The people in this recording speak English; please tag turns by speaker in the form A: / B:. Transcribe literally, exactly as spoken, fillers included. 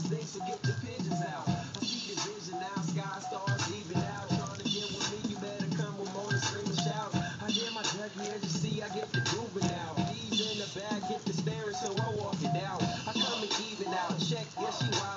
A: sing, so get the pigeons out. I see the vision now, sky stars even out. Trying to get with me, you better come with more than scream and shout. I hear my judge, as you see, I get the grooving out. These in the back, get the staring, so I walk it out. I come and even out, check, yes, she wild.